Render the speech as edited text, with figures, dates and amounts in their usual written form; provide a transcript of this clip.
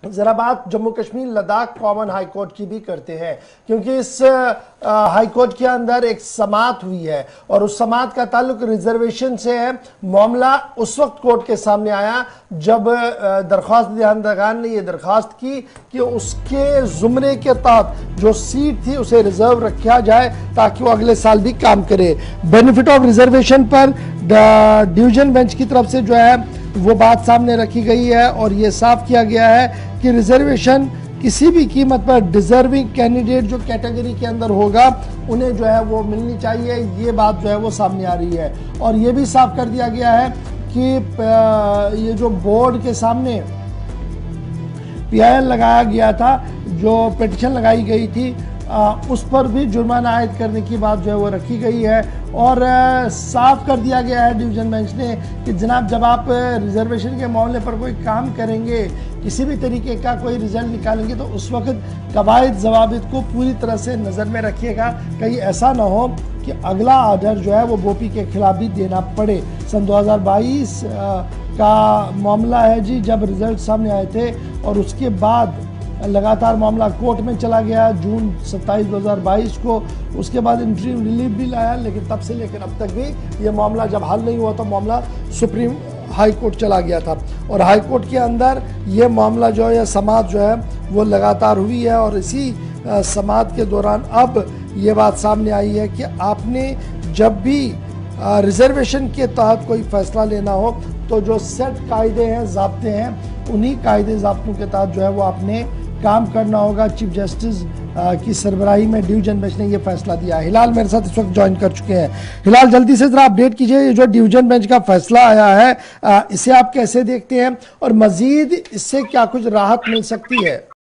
जरा बात Jammu Kashmir Ladakh common high court की भी करते हैं, क्योंकि इस हाई कोर्ट के अंदर एक समाअत हुई है और उस समाअत का ताल्लुक रिजर्वेशन से है। मामला उस वक्त कोर्ट के सामने आया जब दरख्वास्त दहिंदगान ने यह दरख्वास्त की कि उसके जुमरे के तहत जो सीट थी उसे रिजर्व रखा जाए ताकि वो अगले साल भी काम करे। बेनिफिट ऑफ रिजर्वेशन पर डिवीजन बेंच की तरफ से जो है वो बात सामने रखी गई है और ये साफ किया गया है कि रिजर्वेशन किसी भी कीमत पर डिजर्विंग कैंडिडेट जो कैटेगरी के अंदर होगा उन्हें जो है वो मिलनी चाहिए। ये बात जो है वो सामने आ रही है और ये भी साफ कर दिया गया है कि ये जो बोर्ड के सामने PIL लगाया गया था, जो पिटीशन लगाई गई थी, उस पर भी जुर्माना आयद करने की बात जो है वो रखी गई है और साफ कर दिया गया है डिवीजन बेंच ने कि जनाब जब आप रिजर्वेशन के मामले पर कोई काम करेंगे, किसी भी तरीके का कोई रिजल्ट निकालेंगे, तो उस वक्त कवायद जवाबित को पूरी तरह से नज़र में रखिएगा। कहीं ऐसा ना हो कि अगला ऑर्डर जो है वो बोपी के खिलाफ भी देना पड़े। सन 2022 का मामला है जी, जब रिजल्ट सामने आए थे और उसके बाद लगातार मामला कोर्ट में चला गया जून 27, 2022 को। उसके बाद इंटरिम रिलीफ भी लाया, लेकिन तब से लेकर अब तक भी ये मामला जब हल नहीं हुआ तो मामला सुप्रीम हाई कोर्ट चला गया था और हाई कोर्ट के अंदर ये मामला जो है, समाअत जो है वो लगातार हुई है और इसी समाअत के दौरान अब ये बात सामने आई है कि आपने जब भी रिजर्वेशन के तहत कोई फैसला लेना हो तो जो सेट कायदे हैं, ज़ाब्ते हैं, उन्हीं कायदे ज़ाब्तों के तहत जो है वो आपने काम करना होगा। चीफ जस्टिस की सरबराही में डिवीजन बेंच ने ये फैसला दिया। हिलाल मेरे साथ इस वक्त ज्वाइन कर चुके हैं। हिलाल, जल्दी से जरा अपडेट कीजिए, ये जो डिवीजन बेंच का फैसला आया है इसे आप कैसे देखते हैं और मजीद इससे क्या कुछ राहत मिल सकती है?